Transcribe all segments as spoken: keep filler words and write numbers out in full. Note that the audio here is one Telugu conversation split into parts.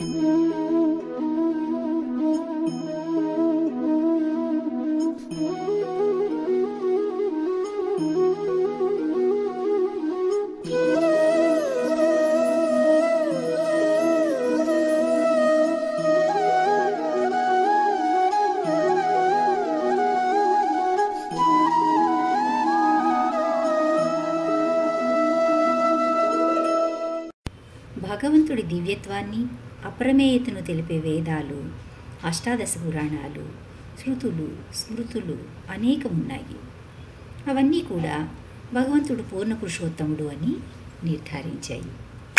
భగవంతుడి దివ్యత్వాన్ని, అప్రమేయతను తెలిపే వేదాలు, అష్టాదశ పురాణాలు, శృతులు, స్మృతులు అనేకం ఉన్నాయి. అవన్నీ కూడా భగవంతుడు పూర్ణ పురుషోత్తముడు అని నిర్ధారించాయి.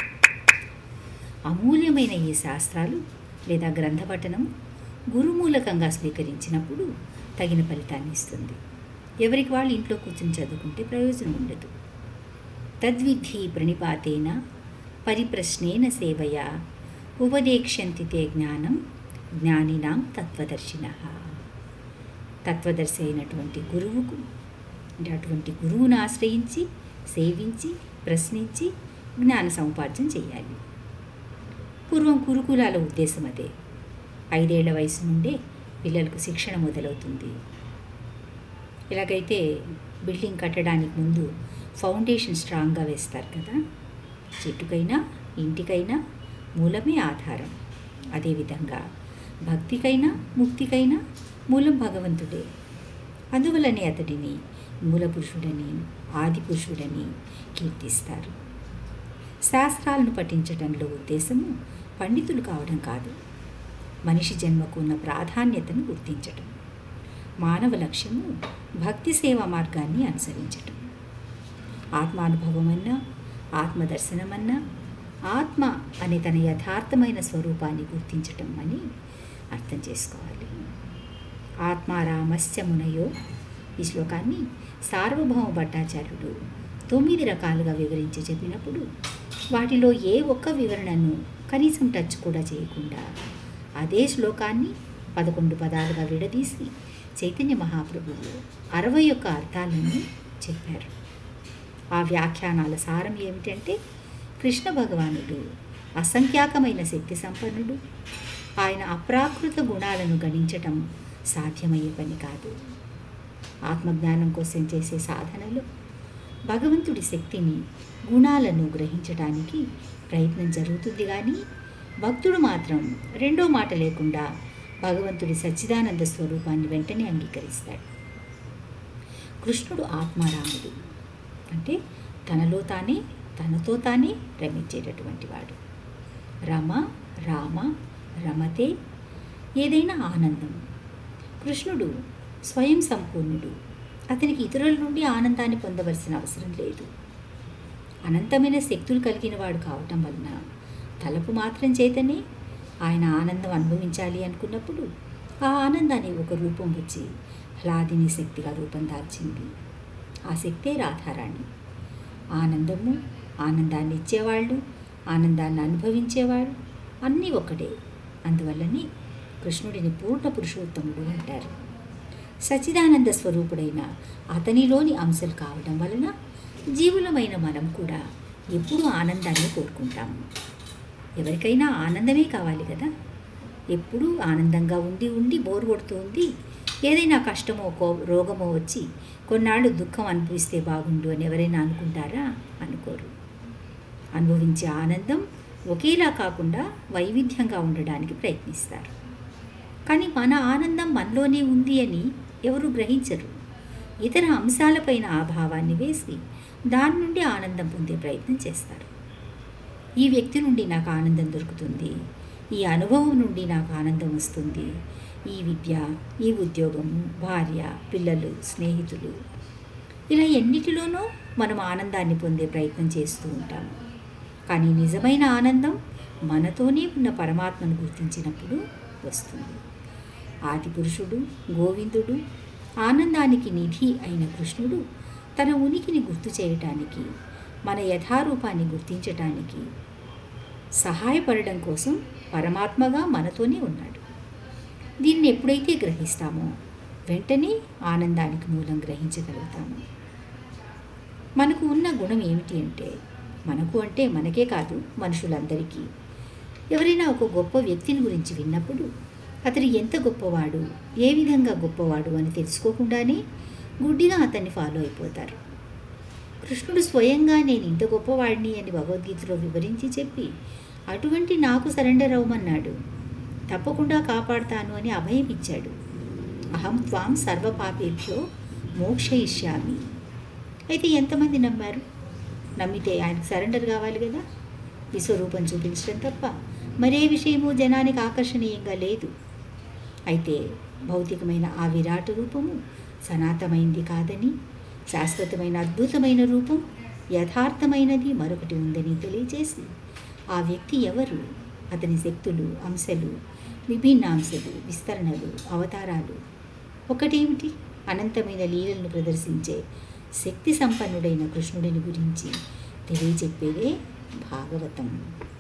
అమూల్యమైన ఈ శాస్త్రాలు లేదా గ్రంథపఠనం గురుమూలకంగా స్వీకరించినప్పుడు తగిన ఫలితాన్ని ఇస్తుంది. ఎవరికి వాళ్ళు ఇంట్లో కూర్చొని చదువుకుంటే ప్రయోజనం ఉండదు. తద్విద్ధి ప్రణిపాతేన పరిప్రశ్నేన సేవయా ఉపదేక్ష్యంతి తే జ్ఞానం జ్ఞానినాం తత్వదర్శినః. తత్వదర్శి అయినటువంటి గురువుకు అంటే అటువంటి గురువును ఆశ్రయించి సేవించి ప్రశ్నించి జ్ఞాన సముపార్జన చేయాలి. పూర్వం గురుకులాల ఉద్దేశం అదే. ఐదేళ్ల వయసు నుండే పిల్లలకు శిక్షణ మొదలవుతుంది. ఇలాగైతే బిల్డింగ్ కట్టడానికి ముందు ఫౌండేషన్ స్ట్రాంగ్గా వేస్తారు కదా. చెట్టుకైనా ఇంటికైనా మూలమే ఆధారం. అదేవిధంగా భక్తికైనా ముక్తికైనా మూలం భగవంతుడే. అందువలనే అతడిని మూలపురుషుడని ఆదిపురుషుడని కీర్తిస్తారు. శాస్త్రాలను పఠించడంలో ఉద్దేశము పండితులు కావడం కాదు, మనిషి జన్మకు ఉన్న ప్రాధాన్యతను గుర్తించటం. మానవ లక్ష్యము భక్తి సేవా మార్గాన్ని అనుసరించటం. ఆత్మానుభవమన్నా ఆత్మదర్శనమన్నా ఆత్మ అనే తన యథార్థమైన స్వరూపాన్ని గుర్తించటం అని అర్థం చేసుకోవాలి. ఆత్మారామస్య మునయో ఈ శ్లోకాన్ని సార్వభౌమ భట్టాచార్యుడు తొమ్మిది రకాలుగా వివరించి చెప్పినప్పుడు వాటిలో ఏ ఒక్క వివరణను కనీసం టచ్ కూడా చేయకుండా అదే శ్లోకాన్ని పదకొండు పదాలుగా విడదీసి చైతన్య మహాప్రభువు అరవై ఒక్క అర్థాలను చెప్పారు. ఆ వ్యాఖ్యానాల సారం ఏమిటంటే కృష్ణ భగవానుడు అసంఖ్యాకమైన శక్తి సంపన్నుడు. ఆయన అప్రాకృత గుణాలను గణించటం సాధ్యమయ్యే పని కాదు. ఆత్మజ్ఞానం కోసం చేసే సాధనలో భగవంతుడి శక్తిని గుణాలను గ్రహించడానికి ప్రయత్నం జరుగుతుంది. కానీ భక్తుడు మాత్రం రెండో మాట లేకుండా భగవంతుడి సచ్చిదానంద స్వరూపాన్ని వెంటనే అంగీకరిస్తాడు. కృష్ణుడు ఆత్మారాముడు అంటే తనలో తానే తనతో తానే రమించేటటువంటి వాడు. రమ రామ రమతే ఏదైనా ఆనందం. కృష్ణుడు స్వయం సంపూర్ణుడు. అతనికి ఇతరుల నుండి ఆనందాన్ని పొందవలసిన అవసరం లేదు. అనంతమైన శక్తులు కలిగిన వాడు కావటం వలన తలపు మాత్రం చేతనే ఆయన ఆనందం అనుభవించాలి అనుకున్నప్పుడు ఆ ఆనందాన్ని ఒక రూపం వచ్చి హ్లాదిని శక్తిగా రూపం దాల్చింది. ఆ శక్తే రాధారాణి. ఆనందము, ఆనందాన్ని ఇచ్చేవాళ్ళు, ఆనందాన్ని అనుభవించేవాళ్ళు అన్నీ ఒకటే. అందువల్లనే కృష్ణుడిని పూర్ణ పురుషోత్తముడు అంటారు. సచ్చిదానంద స్వరూపుడైన అతనిలోని అంశాలు కావడం వలన జీవులమైన మనం కూడా ఎప్పుడూ ఆనందాన్ని కోరుకుంటాము. ఎవరికైనా ఆనందమే కావాలి కదా. ఎప్పుడూ ఆనందంగా ఉండి ఉండి బోరు కొడుతూ ఉంది. ఏదైనా కష్టమో కో రోగమో వచ్చి కొన్నాళ్ళు దుఃఖం అనుభవిస్తే బాగుండు అని ఎవరైనా అనుకుంటారా? అనుకోరు. అనుభవించే ఆనందం ఒకేలా కాకుండా వైవిధ్యంగా ఉండడానికి ప్రయత్నిస్తారు. కానీ మన ఆనందం మనలోనే ఉంది అని ఎవరు గ్రహించరు. ఇతర అంశాలపైన ఆ భావాన్ని వేసి దాని నుండి ఆనందం పొందే ప్రయత్నం చేస్తారు. ఈ వ్యక్తి నుండి నాకు ఆనందం దొరుకుతుంది, ఈ అనుభవం నుండి నాకు ఆనందం వస్తుంది, ఈ విద్య, ఈ ఉద్యోగము, భార్య, పిల్లలు, స్నేహితులు, ఇలా ఎన్నిటిలోనూ మనం ఆనందాన్ని పొందే ప్రయత్నం చేస్తూ ఉంటాము. కానీ నిజమైన ఆనందం మనతోనే ఉన్న పరమాత్మను గుర్తించినప్పుడు వస్తుంది. ఆది పురుషుడు గోవిందుడు, ఆనందానికి నిధి అయిన కృష్ణుడు తన ఉనికిని గుర్తు చేయటానికి, మన యథారూపాన్ని గుర్తించటానికి సహాయపడడం కోసం పరమాత్మగా మనతోనే ఉన్నాడు. దీన్ని ఎప్పుడైతే గ్రహిస్తామో వెంటనే ఆనందానికి మూలం గ్రహించగలుగుతాము. మనకు ఉన్న గుణం ఏమిటి అంటే, మనకు అంటే మనకే కాదు మనుషులందరికీ ఎవరైనా ఒక గొప్ప వ్యక్తిని గురించి విన్నప్పుడు అతను ఎంత గొప్పవాడు, ఏ విధంగా గొప్పవాడు అని తెలుసుకోకుండానే గుడ్డిగా అతన్ని ఫాలో అయిపోతారు. కృష్ణుడు స్వయంగా నేను ఇంత గొప్పవాడిని అని భగవద్గీతలో వివరించి చెప్పి అటువంటి నాకు సరెండర్ అవ్వమన్నాడు, తప్పకుండా కాపాడుతాను అని అభయం ఇచ్చాడు. అహం త్వాం సర్వపాపేభ్యో మోక్షయిష్యామి. అయితే ఎంతమంది నమ్మారు? నమ్మితే ఆయనకు సరెండర్ కావాలి కదా, విశ్వరూపం చూపించడం తప్ప మరే విషయము జనానికి ఆకర్షణీయంగా లేదు. అయితే భౌతికమైన ఆ విరాట్ రూపము సనాతనమైంది కాదని, శాశ్వతమైన అద్భుతమైన రూపం యథార్థమైనది మరొకటి ఉందని తెలియజేసి ఆ వ్యక్తి ఎవరు, అతని శక్తులు, అంశలు, విభిన్నాంశలు, విస్తరణలు, అవతారాలు ఒకటేమిటి, అనంతమైన లీలలను ప్రదర్శించే శక్తి సంపన్నుడైన కృష్ణుడిని గురించి తెలియచెప్పేదే భాగవతం.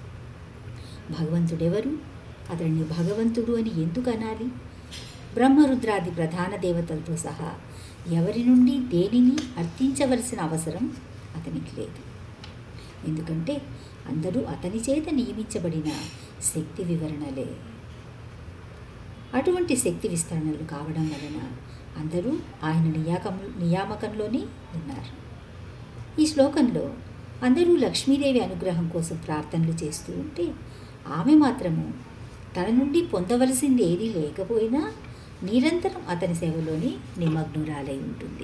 భగవంతుడెవరు, అతడిని భగవంతుడు అని ఎందుకు అనాలి? బ్రహ్మరుద్రాది ప్రధాన దేవతలతో సహా ఎవరి నుండి దేనిని అర్థించవలసిన అవసరం అతనికి లేదు. ఎందుకంటే అందరూ అతని చేత నియమించబడిన శక్తి వివరణలే. అటువంటి శక్తి విస్తరణలు కావడం వలన అందరూ ఆయన నియాకము నియామకంలోనే ఉన్నారు. ఈ శ్లోకంలో అందరూ లక్ష్మీదేవి అనుగ్రహం కోసం ప్రార్థనలు చేస్తూ ఉంటే ఆమె మాత్రము తన నుండి పొందవలసింది ఏదీ లేకపోయినా నిరంతరం అతని సేవలోనే నిమగ్నురాలై ఉంటుంది.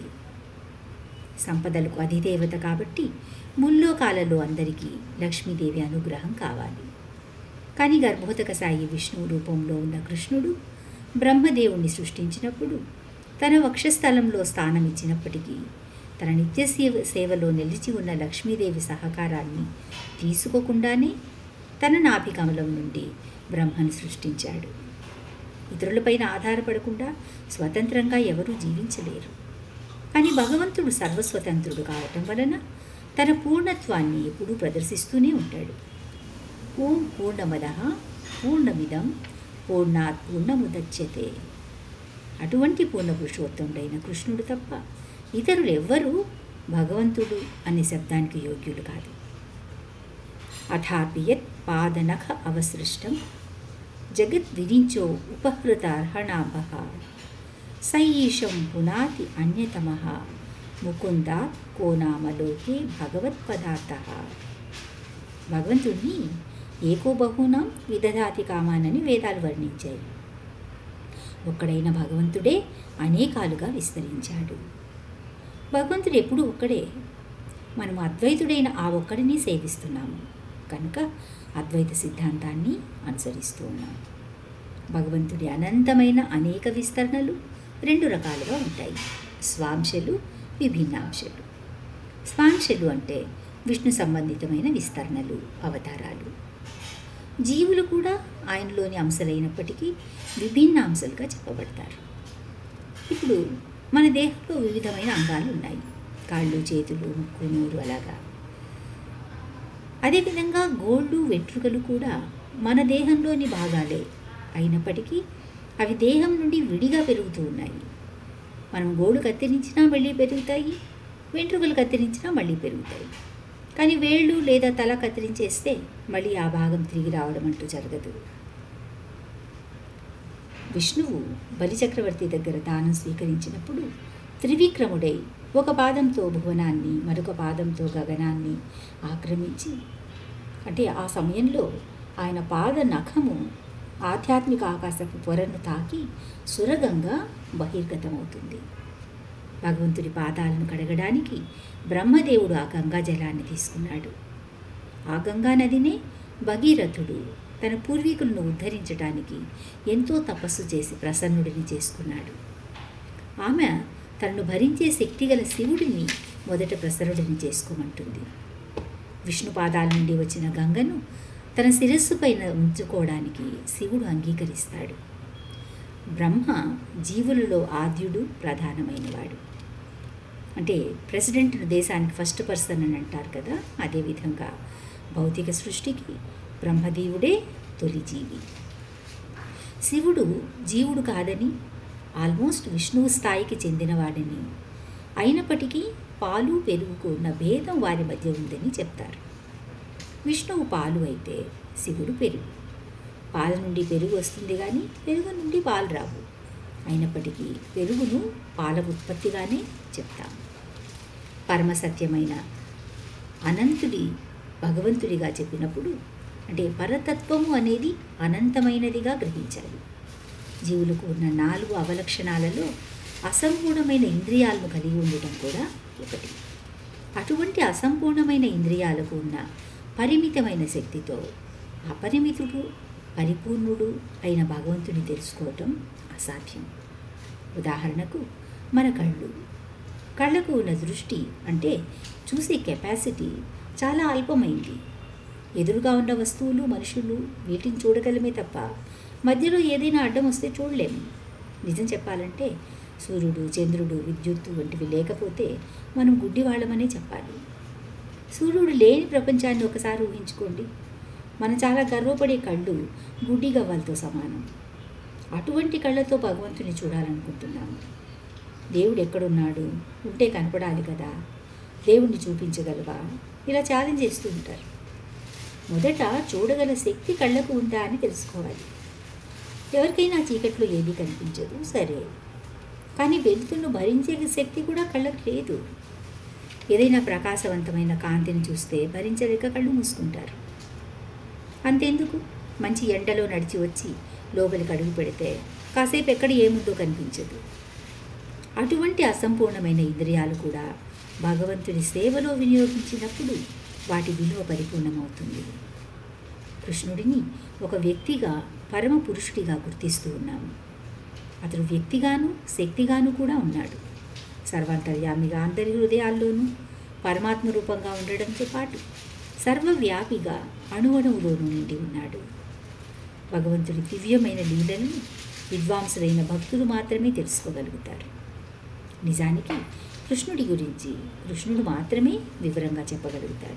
సంపదలకు అధిదేవత కాబట్టి ముల్లోకాలలో అందరికీ లక్ష్మీదేవి అనుగ్రహం కావాలి. కానీ గర్భోదక సాయి విష్ణువు రూపంలో ఉన్న కృష్ణుడు బ్రహ్మదేవుణ్ణి సృష్టించినప్పుడు తన వక్షస్థలంలో స్థానం ఇచ్చినప్పటికీ తన నిత్య సేవ సేవలో నిలిచి ఉన్న లక్ష్మీదేవి సహకారాన్ని తీసుకోకుండానే తన నాభికమలం నుండి బ్రహ్మను సృష్టించాడు. ఇతరులపైన ఆధారపడకుండా స్వతంత్రంగా ఎవరూ జీవించలేరు. కానీ భగవంతుడు సర్వస్వతంత్రుడు కావటం వలన తన పూర్ణత్వాన్ని ఎప్పుడూ ప్రదర్శిస్తూనే ఉంటాడు. ఓం పూర్ణమదః పూర్ణమిదం పూర్ణాత్ పూర్ణముదచ్యతే. అటువంటి పూర్ణ పురుషోత్తముడైన కృష్ణుడు తప్ప ఇతరులు ఎవ్వరూ భగవంతుడు అనే శబ్దానికి యోగ్యులు కాదు. అథాపి యత్ పాదనఖ అవసృష్టం జగద్విరించో ఉపహృతార్హణాభః సయీశం పునాతి అన్యతమః ముకుందాత్ కో నామలోకే భగవత్పదార్థః. భగవంతుడిని ఏకో బహూనాం విదధాతి కామానని వేదాలు వర్ణించాయి. ఒక్కడైన భగవంతుడే అనేకాలుగా విస్తరించాడు. భగవంతుడు ఎప్పుడూ ఒక్కడే. మనం అద్వైతుడైన ఆ ఒక్కడిని సేవిస్తున్నాము కనుక అద్వైత సిద్ధాంతాన్ని అనుసరిస్తూ ఉన్నాం. భగవంతుడి అనంతమైన అనేక విస్తరణలు రెండు రకాలుగా ఉంటాయి, స్వాంశలు, విభిన్నాంశలు. స్వాంశలు అంటే విష్ణు సంబంధితమైన విస్తరణలు, అవతారాలు. జీవులు కూడా ఆయనలోని అంశలైనప్పటికీ విభిన్న అంశాలుగా చెప్పబడతారు. ఇప్పుడు మన దేహంలో వివిధమైన అంగాలు ఉన్నాయి, కాళ్ళు, చేతులు, ముక్కు, నోరు, అలాగా. అదేవిధంగా గోళ్ళు, వెంట్రుకలు కూడా మన దేహంలోని భాగాలే అయినప్పటికీ అవి దేహం నుండి విడిగా పెరుగుతూ ఉన్నాయి. మనం గోళ్ళు కత్తిరించినా మళ్ళీ పెరుగుతాయి, వెంట్రుకలు కత్తిరించినా మళ్ళీ పెరుగుతాయి. కానీ వేళ్ళు లేదా తల కత్తిరించేస్తే మళ్ళీ ఆ భాగం తిరిగి రావడం అంటూ జరగదు. విష్ణువు బలిచక్రవర్తి దగ్గర దానం స్వీకరించినప్పుడు త్రివిక్రముడై ఒక పాదంతో భువనాన్ని, మరొక పాదంతో గగనాన్ని ఆక్రమించి, అంటే ఆ సమయంలో ఆయన పాద నఖము ఆధ్యాత్మిక ఆకాశపు పొరను తాకి సురగంగా బహిర్గతమవుతుంది. భగవంతుడి పాదాలను కడగడానికి బ్రహ్మదేవుడు ఆ గంగా జలాన్ని తీసుకున్నాడు. ఆ గంగా నదినే భగీరథుడు తన పూర్వీకులను ఉద్ధరించడానికి ఎంతో తపస్సు చేసి ప్రసన్నుడిని చేసుకున్నాడు. ఆమె తనను భరించే శక్తిగల శివుడిని మొదట ప్రసన్నుడిని చేసుకోమంటుంది. విష్ణు పాదాల నుండి వచ్చిన గంగను తన శిరస్సు పైన ఉంచుకోవడానికి శివుడు అంగీకరిస్తాడు. బ్రహ్మ జీవులలో ఆద్యుడు, ప్రధానమైనవాడు. అంటే ప్రెసిడెంట్ను దేశానికి ఫస్ట్ పర్సన్ అని అంటారు కదా, అదేవిధంగా భౌతిక సృష్టికి బ్రహ్మదేవుడే తొలి జీవి. శివుడు జీవుడు కాదని, ఆల్మోస్ట్ విష్ణువు స్థాయికి చెందినవాడని, అయినప్పటికీ పాలు పెరుగుకు ఉన్న భేదం వారి మధ్య ఉందని చెప్తారు. విష్ణువు పాలు అయితే శివుడు పెరుగు. పాల నుండి పెరుగు వస్తుంది కానీ పెరుగు నుండి పాలు రావు. అయినప్పటికీ పెరుగును పాల ఉత్పత్తిగానే చెప్తాము. పరమసత్యమైన అనంతుడి భగవంతుడిగా చెప్పినప్పుడు అంటే పరతత్వము అనేది అనంతమైనదిగా గ్రహించాలి. జీవులకు ఉన్న నాలుగు అవలక్షణాలలో అసంపూర్ణమైన ఇంద్రియాలను కలిగి ఉండటం కూడా ఒకటి. అటువంటి అసంపూర్ణమైన ఇంద్రియాలకు ఉన్న పరిమితమైన శక్తితో అపరిమితుడు పరిపూర్ణుడు అయిన భగవంతుని తెలుసుకోవటం అసాధ్యం. ఉదాహరణకు మన కళ్ళు. కళ్ళకు ఉన్న దృష్టి అంటే చూసే కెపాసిటీ చాలా అల్పమైంది. ఎదురుగా ఉన్న వస్తువులు మనుషులు వీటిని చూడగలమే తప్ప మధ్యలో ఏదైనా అడ్డం వస్తే చూడలేము. నిజం చెప్పాలంటే సూర్యుడు చంద్రుడు విద్యుత్తు వంటివి లేకపోతే మనం గుడ్డివాళ్ళమనే చెప్పాలి. సూర్యుడు లేని ప్రపంచాన్ని ఒకసారి ఊహించుకోండి. మనం చాలా గర్వపడే కళ్ళు గుడ్డి గవ్వలతో సమానం. అటువంటి కళ్ళతో భగవంతుని చూడాలనుకుంటున్నాము. దేవుడు ఎక్కడున్నాడు, ఉంటే కనపడాలి కదా, దేవుణ్ణి చూపించగలవా, ఇలా ఛాలెంజ్ చేస్తూ ఉంటారు. మొదట చూడగల శక్తి కళ్ళకు ఉందా అని తెలుసుకోవాలి. ఎవరికైనా చీకట్లో ఏదీ కనిపించదు, సరే, కానీ వెలుతురును భరించే శక్తి కూడా కళ్ళకు లేదు. ఏదైనా ప్రకాశవంతమైన కాంతిని చూస్తే భరించలేక కళ్ళు మూసుకుంటారు. అంతెందుకు, మంచి ఎండలో నడిచి వచ్చి లోపలికి అడుగు పెడితే కాసేపు ఎక్కడ ఏముందో కనిపించదు. అటువంటి అసంపూర్ణమైన ఇంద్రియాలు కూడా భగవంతుని సేవలో వినియోగించినప్పుడు వాటి విలువ పరిపూర్ణమవుతుంది. కృష్ణుడిని ఒక వ్యక్తిగా పరమ పురుషుడిగా గుర్తిస్తూ ఉన్నాము. అతడు వ్యక్తిగాను శక్తిగాను కూడా ఉన్నాడు. సర్వాంతర్యామిగా అందరి హృదయాల్లోనూ పరమాత్మ రూపంగా ఉండడంతో పాటు సర్వవ్యాపిగా అణువణువులోనూ నిండి ఉన్నాడు. భగవంతుడి దివ్యమైన లీలలను విద్వాంసులైన భక్తులు మాత్రమే తెలుసుకోగలుగుతారు. నిజానికి కృష్ణుడి గురించి కృష్ణుడు మాత్రమే వివరంగా చెప్పగలుగుతాడు.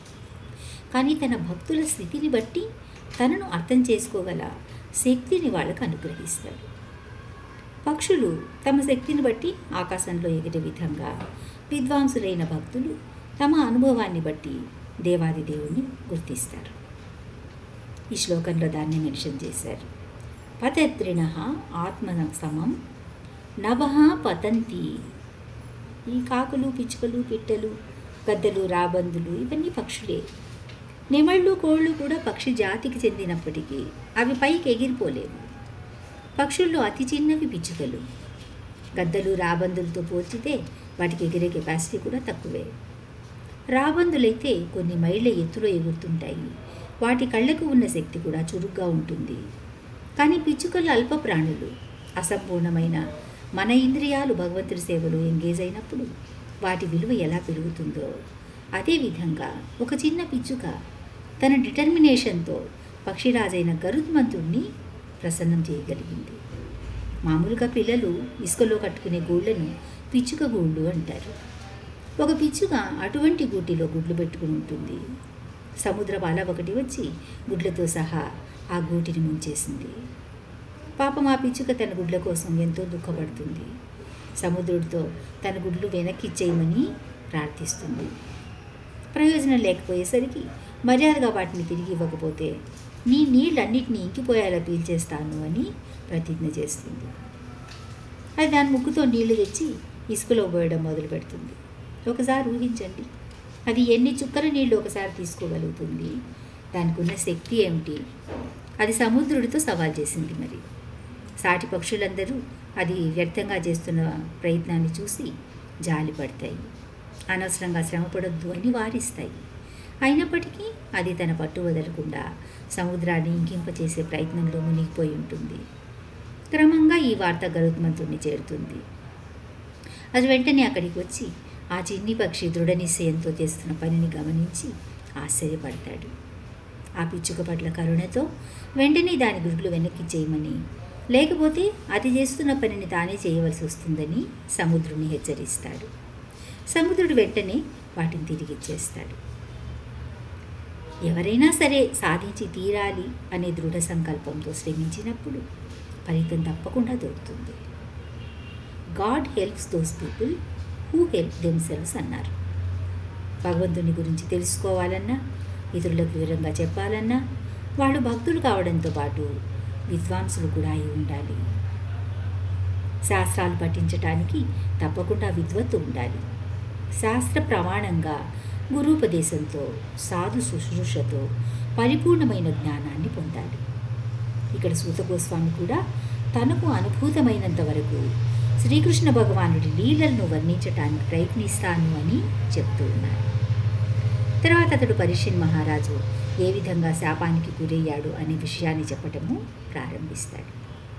కానీ తన భక్తుల స్థితిని బట్టి తనను అర్థం చేసుకోగల శక్తిని వాళ్ళకు అనుగ్రహిస్తాడు. పక్షులు తమ శక్తిని బట్టి ఆకాశంలో ఎగిరే విధంగా విద్వాంసులైన భక్తులు తమ అనుభవాన్ని బట్టి దేవాది దేవుణ్ణి గుర్తిస్తారు. ఈ శ్లోకంలో దాన్ని మెన్షన్ చేశారు. పతత్రిణ ఆత్మ సమం నభః పతంతి. ఈ కాకులు పిచ్చుకలు పిట్టలు గద్దలు రాబందులు ఇవన్నీ పక్షులే. నెమళ్ళు కోళ్ళు కూడా పక్షి జాతికి చెందినప్పటికీ అవి పైకి ఎగిరిపోలేవు. పక్షుల్లో అతి చిన్నవి పిచ్చుకలు. గద్దలు రాబందులతో పోల్చితే వాటికి ఎగిరే కెపాసిటీ కూడా తక్కువే. రాబందులైతే కొన్ని మైళ్ళ ఎత్తులో ఎగురుతుంటాయి. వాటి కళ్ళకు ఉన్న శక్తి కూడా చురుగ్గా ఉంటుంది. కానీ పిచ్చుకలు అల్ప ప్రాణులు. అసంపూర్ణమైన మన ఇంద్రియాలు భగవంతుడి సేవలో ఎంగేజ్ అయినప్పుడు వాటి విలువ ఎలా పెరుగుతుందో అదేవిధంగా ఒక చిన్న పిచ్చుక తన డిటర్మినేషన్తో పక్షిరాజైన గరుత్మంతుడిని ప్రసన్నం చేయగలిగింది. మామూలుగా పిల్లలు ఇసుకలో కట్టుకునే గూళ్ళను పిచ్చుక గూళ్ళు అంటారు. ఒక పిచ్చుక అటువంటి గూటిలో గుడ్లు పెట్టుకుని ఉంటుంది. సముద్రపు అల ఒకటి వచ్చి గుడ్లతో సహా ఆ గూటిని ముంచేసింది. పాపం ఆ పిచ్చుక తన గుడ్ల కోసం ఎంతో దుఃఖపడుతుంది. సముద్రుడితో తన గుడ్లు వెనక్కి ఇచ్చేయమని ప్రార్థిస్తుంది. ప్రయోజనం లేకపోయేసరికి మర్యాదగా వాటిని తిరిగి ఇవ్వకపోతే నీ నీళ్ళన్నిటినీ ఇంకిపోయేలా పీల్చేస్తాను అని ప్రతిజ్ఞ చేస్తుంది. అది దాని ముక్కుతో నీళ్లు తెచ్చి ఇసుకలో పోయడం మొదలు పెడుతుంది. ఒకసారి ఊహించండి, అది ఎన్ని చుక్కల నీళ్లు ఒకసారి తీసుకోగలుగుతుంది? దానికి ఉన్న శక్తి ఏమిటి? అది సముద్రుడితో సవాల్ చేసింది. మరి సాటి పక్షులందరూ అది వ్యర్థంగా చేస్తున్న ప్రయత్నాన్ని చూసి జాలి పడతాయి. అనవసరంగా శ్రమపడొద్దు అని వారిస్తాయి. అయినప్పటికీ అది తన పట్టు వదలకుండా సముద్రాన్ని ఇంకింపచేసే ప్రయత్నంలో మునిగిపోయి ఉంటుంది. క్రమంగా ఈ వార్త గరుత్మంతుడిని చేరుతుంది. అది వెంటనే అక్కడికి వచ్చి ఆ చిన్ని పక్షి దృఢ నిశ్చయంతో చేస్తున్న పనిని గమనించి ఆశ్చర్యపడతాడు. ఆ పిచ్చుక పట్ల కరుణతో వెంటనే దాని గుడ్లు వెనక్కి చేయమని, లేకపోతే అది చేస్తున్న పనిని తానే చేయవలసి వస్తుందని సముద్రుని హెచ్చరిస్తాడు. సముద్రుడు వెంటనే వాటిని తిరిగి ఇచ్చేస్తాడు. ఎవరైనా సరే సాధించి తీరాలి అనే దృఢ సంకల్పంతో శ్రమించినప్పుడు ఫలితం తప్పకుండా దొరుకుతుంది. God helps those people who help themselves అన్నారు. భగవంతుని గురించి తెలుసుకోవాలన్నా, ఇతరులకు వివరంగా చెప్పాలన్నా, వాళ్ళు భక్తులు కావడంతో పాటు విద్వాంసులు కూడా అయి ఉండాలి. శాస్త్రాలు పఠించటానికి తప్పకుండా విద్వత్తు ఉండాలి. శాస్త్ర ప్రమాణంగా గురూపదేశంతో సాధు శుశ్రూషతో పరిపూర్ణమైన జ్ఞానాన్ని పొందాలి. ఇక్కడ సూత గోస్వామి కూడా తనకు అనుభూతమైనంత వరకు శ్రీకృష్ణ భగవానుడి లీలలను వర్ణించటానికి ప్రయత్నిస్తాను అని చెప్తూ ఉన్నారు. తర్వాత అతడు పరీక్షణ్ మహారాజు ఏ విధంగా శాపానికి గురయ్యాడు అనే విషయాన్ని చెప్పటము ప్రారంభిస్తాడు.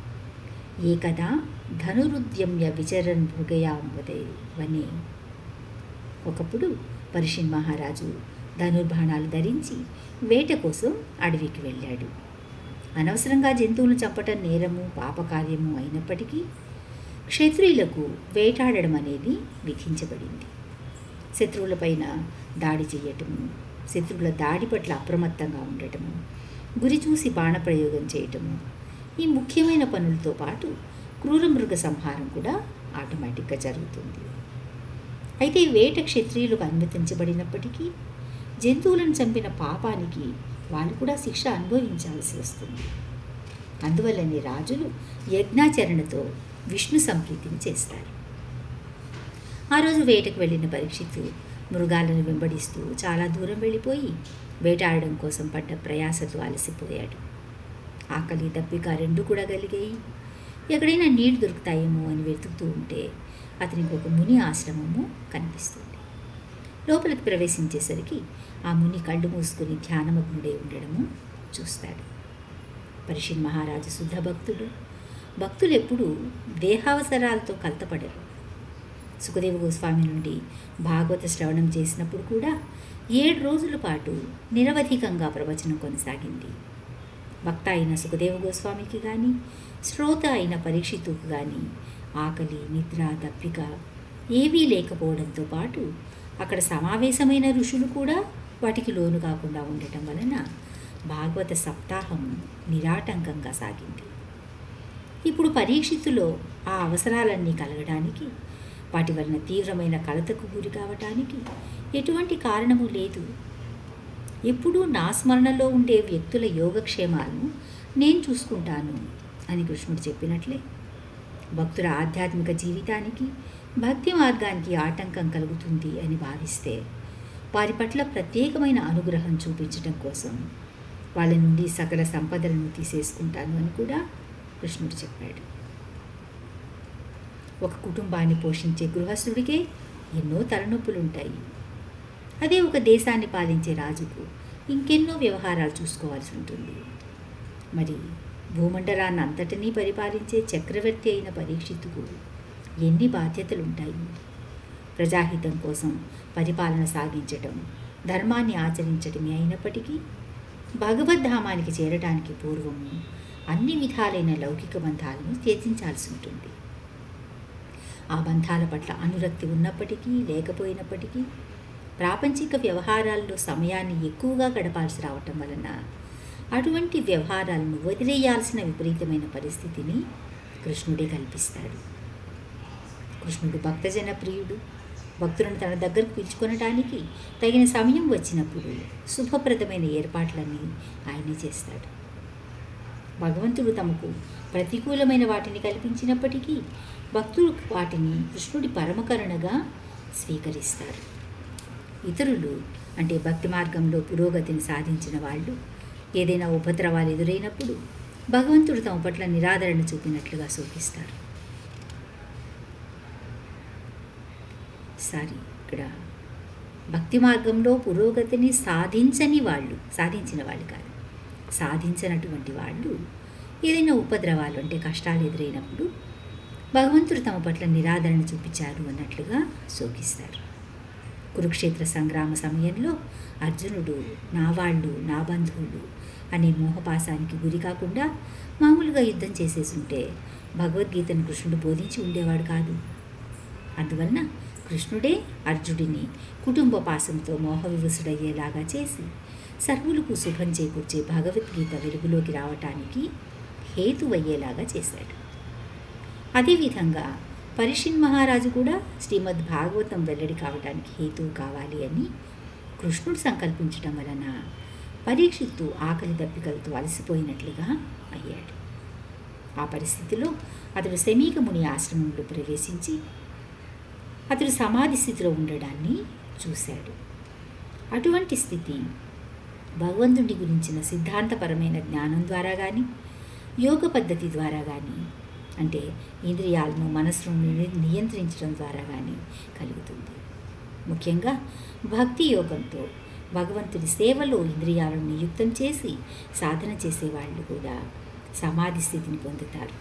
ఏకదా ధనురుద్యమ్య విచరన్ భృగయాంవదే వనే. ఒకప్పుడు పరీక్షణ్ మహారాజు ధనుర్బాణాలు ధరించి వేట కోసం అడవికి వెళ్ళాడు. అనవసరంగా జంతువులను చంపటం నేరము పాపకార్యము అయినప్పటికీ క్షత్రియులకు వేటాడడం అనేది విధించబడింది. శత్రువులపైన దాడి చేయటము, శత్రువుల దాడి పట్ల అప్రమత్తంగా ఉండటము, గురి చూసి బాణప్రయోగం చేయటము, ఈ ముఖ్యమైన పనులతో పాటు క్రూర మృగ సంహారం కూడా ఆటోమేటిక్గా జరుగుతుంది. అయితే వేట క్షత్రియులకు అనుమతించబడినప్పటికీ జంతువులను చంపిన పాపానికి వాళ్ళు కూడా శిక్ష అనుభవించాల్సి వస్తుంది. అందువల్లనే రాజులు యజ్ఞాచరణతో విష్ణు సంప్రీతిని చేస్తారు. ఆ రోజు వేటకు వెళ్ళిన పరీక్షిత్తు మృగాలను వెంబడిస్తూ చాలా దూరం వెళ్ళిపోయి వేటాడడం కోసం పడ్డ ప్రయాసతో అలసిపోయాడు. ఆకలి దప్పిక రెండు కూడా కలిగాయి. ఎక్కడైనా నీళ్లు దొరుకుతాయేమో అని వెతుకుతూ ఉంటే అతనికి ఒక ముని ఆశ్రమము కనిపిస్తుంది. లోపలికి ప్రవేశించేసరికి ఆ ముని కళ్ళు మూసుకుని ధ్యానమగ్నుడై ఉండడము చూస్తాడు. పరీక్షణ్ మహారాజు శుద్ధ భక్తుడు. భక్తులు ఎప్పుడూ దేహావసరాలతో కలతపడరు. సుఖదేవ గోస్వామి నుండి భాగవత శ్రవణం చేసినప్పుడు కూడా ఏడు రోజుల పాటు నిరవధికంగా ప్రవచనం కొనసాగింది. భక్త అయిన సుఖదేవ గోస్వామికి కానీ శ్రోత అయిన పరీక్షితుకు కానీ ఆకలి నిద్ర దప్పిక ఏవీ లేకపోవడంతో పాటు అక్కడ సమావేశమైన ఋషులు కూడా వాటికి లోను కాకుండా ఉండటం వలన భాగవత సప్తాహం నిరాటంకంగా సాగింది. ఇప్పుడు పరీక్షితులో ఆ అవసరాలన్నీ కలగడానికి, వాటి వలన తీవ్రమైన కలతకు గురి కావటానికి ఎటువంటి కారణము లేదు. ఎప్పుడూ నా స్మరణలో ఉండే వ్యక్తుల యోగక్షేమాలను నేను చూసుకుంటాను అని కృష్ణుడు చెప్పినట్లే భక్తుల ఆధ్యాత్మిక జీవితానికి భక్తి మార్గానికి ఆటంకం కలుగుతుంది అని భావిస్తే వారి పట్ల ప్రత్యేకమైన అనుగ్రహం చూపించడం కోసం వాళ్ళ నుండి సకల సంపదలను తీసేసుకుంటాను అని కూడా కృష్ణుడు చెప్పాడు. ఒక కుటుంబాన్ని పోషించే గృహస్థుడికే ఎన్నో తలనొప్పులు ఉంటాయి. అదే ఒక దేశాన్ని పాలించే రాజుకు ఇంకెన్నో వ్యవహారాలు చూసుకోవాల్సి ఉంటుంది. మరి భూమండలాన్ని అంతటినీ పరిపాలించే చక్రవర్తి అయిన పరీక్షిత్తుకు ఎన్ని బాధ్యతలు ఉంటాయి. ప్రజాహితం కోసం పరిపాలన సాగించటం, ధర్మాన్ని ఆచరించటమే అయినప్పటికీ భగవద్ధామానికి చేరడానికి పూర్వము అన్ని విధాలైన లౌకిక బంధాలను త్యజించాల్సి ఉంటుంది. ఆ బంధాల పట్ల అనురక్తి ఉన్నప్పటికీ లేకపోయినప్పటికీ ప్రాపంచిక వ్యవహారాల్లో సమయాన్ని ఎక్కువగా గడపాల్సి రావటం వలన అటువంటి వ్యవహారాలను వదిలేయాల్సిన విపరీతమైన పరిస్థితిని కృష్ణుడే కల్పిస్తాడు. కృష్ణుడు భక్తజన ప్రియుడు. భక్తులను తన దగ్గరకు పిలుచుకొనటానికి తగిన సమయం వచ్చినప్పుడు శుభప్రదమైన ఏర్పాట్లన్నీ ఆయనే చేస్తాడు. భగవంతుడు తమకు ప్రతికూలమైన వాటిని కల్పించినప్పటికీ భక్తులు వాటిని కృష్ణుడి పరమకరుణగా స్వీకరిస్తారు. ఇతరులు అంటే భక్తి మార్గంలో పురోగతిని సాధించిన వాళ్ళు ఏదైనా ఉపద్రవాలు ఎదురైనప్పుడు భగవంతుడు తమ పట్ల నిరాదరణ చూపినట్లుగా శోకిస్తారు. సారీ ఇక్కడ భక్తి మార్గంలో పురోగతిని సాధించని వాళ్ళు, సాధించిన వాళ్ళు కాదు, సాధించినటువంటి వాళ్ళు ఏదైనా ఉపద్రవాలు అంటే కష్టాలు ఎదురైనప్పుడు భగవంతుడు తమ పట్ల నిరాదరణ చూపించారు అన్నట్లుగా శోకిస్తారు. కురుక్షేత్ర సంగ్రామ సమయంలో అర్జునుడు నా వాళ్ళు నా బంధువులు అనే మోహపాసానికి గురి కాకుండా మామూలుగా యుద్ధం చేసేసి ఉంటే భగవద్గీతను కృష్ణుడు బోధించి ఉండేవాడు కాదు. అందువలన కృష్ణుడే అర్జునుడిని కుటుంబ పాసంతో మోహవివసుడయ్యేలాగా చేసి సర్వులకు శుభం చేకూర్చే భగవద్గీత వెలుగులోకి రావటానికి హేతువయ్యేలాగా చేశాడు. అదేవిధంగా పరీక్షణ్ మహారాజు కూడా శ్రీమద్ భాగవతం వెల్లడి కావడానికి హేతువు కావాలి అని కృష్ణుడు సంకల్పించడం వలన పరీక్షిత్తు ఆకలి దప్పికలతో అలసిపోయినట్లుగా అయ్యాడు. ఆ పరిస్థితిలో అతడు శమీక ముని ఆశ్రమంలో ప్రవేశించి అతడు సమాధి స్థితిలో ఉండడాన్ని చూశాడు. అటువంటి స్థితి భగవంతుడి గురించిన సిద్ధాంతపరమైన జ్ఞానం ద్వారా కానీ, యోగ పద్ధతి ద్వారా కానీ, అంటే ఇంద్రియాలను మనస్సును నియంత్రించడం ద్వారా కానీ కలుగుతుంది. ముఖ్యంగా భక్తి యోగంతో భగవంతుడి సేవలో ఇంద్రియాలను నియుక్తం చేసి సాధన చేసేవాళ్ళు కూడా సమాధి స్థితిని పొందుతారు.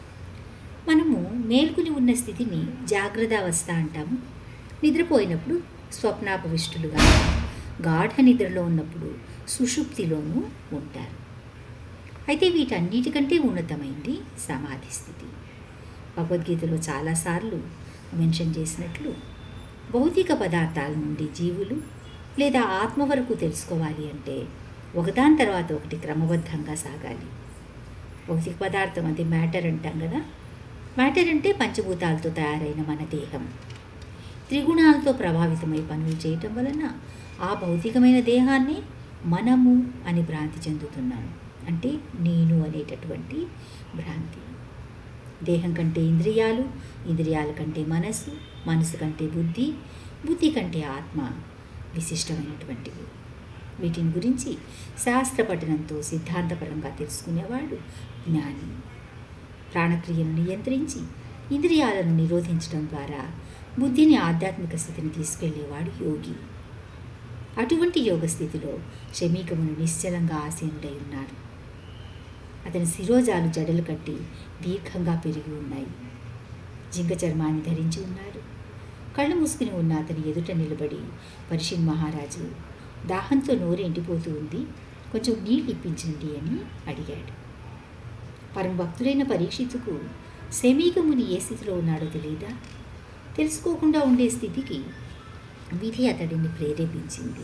మనము మేల్కొని ఉన్న స్థితిని జాగ్రత్త అవస్థ అంటాము. నిద్రపోయినప్పుడు స్వప్నాపవిష్టులుగా, గాఢ నిద్రలో ఉన్నప్పుడు సుషుప్తిలోనూ ఉంటారు. అయితే వీటన్నిటికంటే ఉన్నతమైంది సమాధి స్థితి. భగవద్గీతలో చాలాసార్లు మెన్షన్ చేసినట్లు భౌతిక పదార్థాల నుండి జీవులు లేదా ఆత్మ వరకు తెలుసుకోవాలి అంటే ఒకదాని తర్వాత ఒకటి క్రమబద్ధంగా సాగాలి. భౌతిక పదార్థం అంటే మ్యాటర్ అంటాం కదా. మ్యాటర్ అంటే పంచభూతాలతో తయారైన మన దేహం. త్రిగుణాలతో ప్రభావితమై పనులు చేయటం వలన ఆ భౌతికమైన దేహాన్ని మనము అని భ్రాంతి చెందుతున్నాము. అంటే నేను అనేటటువంటి భ్రాంతి. దేహం కంటే ఇంద్రియాలు, ఇంద్రియాల కంటే మనసు, మనసు కంటే బుద్ధి, బుద్ధి కంటే ఆత్మ విశిష్టమైనటువంటివి. వీటిని గురించి శాస్త్ర పఠనంతో సిద్ధాంతపరంగా తెలుసుకునేవాడు జ్ఞాని. ప్రాణక్రియను నియంత్రించి ఇంద్రియాలను నిరోధించడం ద్వారా బుద్ధిని ఆధ్యాత్మిక స్థితిని తీసుకెళ్లేవాడు యోగి. అటువంటి యోగ స్థితిలో శమీకమును నిశ్చలంగా ఆసీనుడై ఉన్నారు. అతని శిరోజాలు జడలు కట్టి దీర్ఘంగా పెరిగి ఉన్నాయి. జింక చర్మాన్ని ధరించి ఉన్నారు. కళ్ళు మూసుకుని ఉన్న అతని ఎదుట నిలబడి పరీక్షిత్ మహారాజు దాహంతో నోరు ఎండిపోతూ ఉంది, కొంచెం నీళ్ళు ఇప్పించండి అని అడిగాడు. పరమ భక్తుడైన పరీక్షితుకు శమీకముని ఏ స్థితిలో ఉన్నాడో తెలియదా? తెలుసుకోకుండా ఉండే స్థితికి విధి అతడిని ప్రేరేపించింది.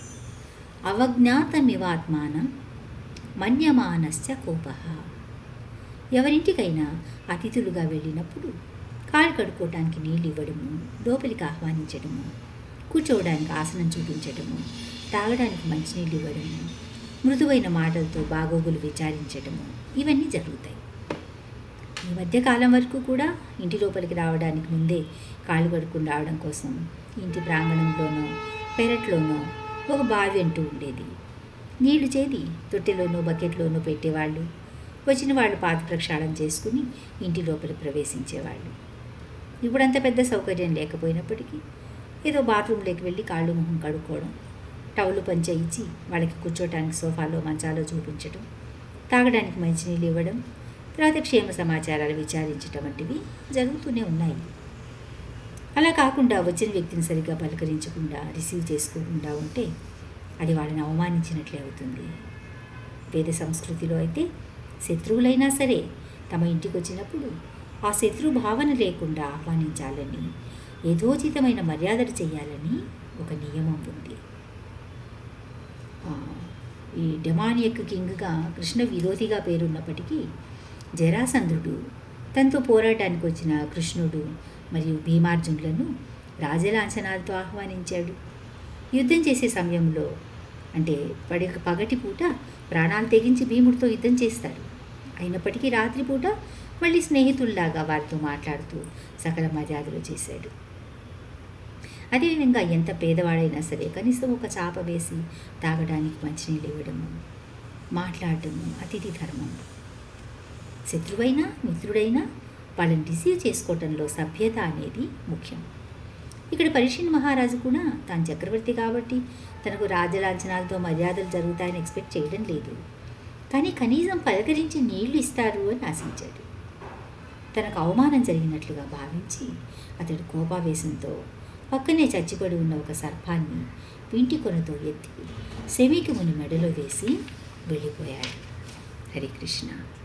అవజ్ఞాతమివాత్మానం మన్యమానశ్చ కోపః. ఎవరింటికైనా అతిథులుగా వెళ్ళినప్పుడు కాళ్ళు కడుక్కోవడానికి నీళ్ళు ఇవ్వడము, లోపలికి ఆహ్వానించడము, కూర్చోవడానికి ఆసనం చూపించడము, తాగడానికి మంచినీళ్ళు ఇవ్వడము, మృదువైన మాటలతో బాగోగులు విచారించడము, ఇవన్నీ జరుగుతాయి. ఈ మధ్యకాలం వరకు కూడా ఇంటి లోపలికి రావడానికి ముందే కాళ్ళు కడుక్కుని రావడం కోసం ఇంటి ప్రాంగణంలోనో పెరట్లోనో ఒక బావి అంటూ ఉండేది. నీళ్లు చేది తొట్టెలోనో బకెట్లోనో పెట్టేవాళ్ళు. వచ్చిన వాళ్ళు పాద ప్రక్షాళన చేసుకుని ఇంటి లోపల ప్రవేశించేవాళ్ళు. ఇప్పుడంత పెద్ద సౌకర్యం లేకపోయినప్పటికీ ఏదో బాత్రూంలోకి వెళ్ళి కాళ్ళు మొహం కడుక్కోవడం, టవలు పంచ ఇచ్చి వాళ్ళకి కూర్చోటానికి సోఫాలో మంచాలో చూపించడం, తాగడానికి మంచినీళ్ళు ఇవ్వడం, తర్వాత క్షేమ సమాచారాలు విచారించడం వంటివి జరుగుతూనే ఉన్నాయి. అలా కాకుండా వచ్చిన వ్యక్తిని సరిగ్గా పలకరించకుండా రిసీవ్ చేసుకోకుండా ఉంటే అది వాళ్ళని అవమానించినట్లే అవుతుంది. వేద సంస్కృతిలో అయితే శత్రువులైనా సరే తమ ఇంటికి వచ్చినప్పుడు ఆ శత్రు భావన లేకుండా ఆహ్వానించాలని, యథోచితమైన మర్యాదలు చేయాలని ఒక నియమం ఉంది. ఈ డెమానియక్ కింగ్గా కృష్ణ విరోధిగా పేరున్నప్పటికీ జరాసంధుడు తనతో పోరాటానికి వచ్చిన కృష్ణుడు మరియు భీమార్జునులను రాజలాంఛనాలతో ఆహ్వానించాడు. యుద్ధం చేసే సమయంలో అంటే పడి పగటిపూట ప్రాణాలు తెగించి భీముడితో యుద్ధం చేస్తాడు. అయినప్పటికీ రాత్రిపూట మళ్ళీ స్నేహితుల్లాగా వారితో మాట్లాడుతూ సకల మర్యాదలు చేశాడు. అదేవిధంగా ఎంత పేదవాడైనా సరే కనీసం ఒక చాప వేసి తాగడానికి మంచినీళ్ళు ఇవ్వడము, మాట్లాడటము అతిథి ధర్మం. శత్రువైనా మిత్రుడైనా వాళ్ళని రిసీవ్ చేసుకోవటంలో సభ్యత అనేది ముఖ్యం. ఇక్కడ పరీక్షిత్ మహారాజు కూడా తాను చక్రవర్తి కాబట్టి తనకు రాజలాంఛనాలతో మర్యాదలు జరుగుతాయని ఎక్స్పెక్ట్ చేయడం లేదు. కానీ కనీసం పలకరించి నీళ్లు ఇస్తారు అని ఆశించాడు. తనకు అవమానం జరిగినట్లుగా భావించి అతడు కోపావేశంతో పక్కనే చచ్చిపడి ఉన్న ఒక సర్పాన్ని వింటి కొనతో ఎత్తి శమీకముని మెడలో వేసి వెళ్ళిపోయాడు. హరే కృష్ణ.